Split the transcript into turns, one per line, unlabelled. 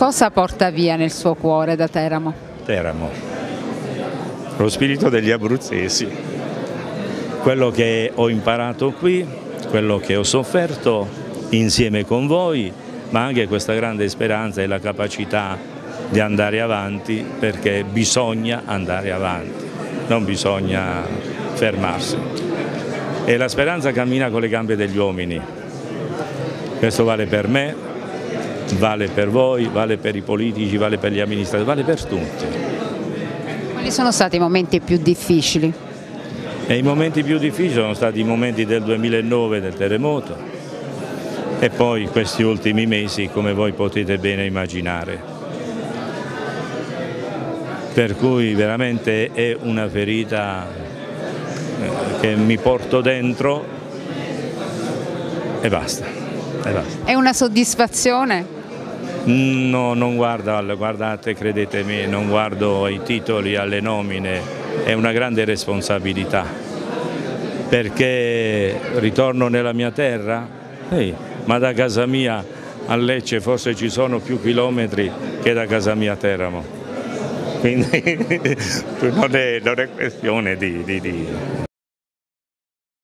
Cosa porta via nel suo cuore da Teramo?
Teramo, lo spirito degli abruzzesi, quello che ho imparato qui, quello che ho sofferto insieme con voi, ma anche questa grande speranza e la capacità di andare avanti, perché bisogna andare avanti, non bisogna fermarsi. E la speranza cammina con le gambe degli uomini, questo vale per me, vale per voi, vale per i politici, vale per gli amministratori, vale per tutti.
Quali sono stati i momenti più difficili?
E i momenti più difficili sono stati i momenti del 2009 del terremoto e poi questi ultimi mesi, come voi potete bene immaginare. Per cui veramente è una ferita che mi porto dentro e basta.
È una soddisfazione?
No, non guardate, credetemi, non guardo ai titoli, alle nomine, è una grande responsabilità, perché ritorno nella mia terra, ma da casa mia a Lecce forse ci sono più chilometri che da casa mia a Teramo, quindi non è questione di